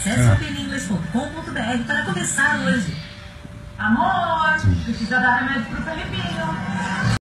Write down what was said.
Acesse o pelinglês.com.br para começar hoje. Amor, precisa dar remédio pro Felipinho.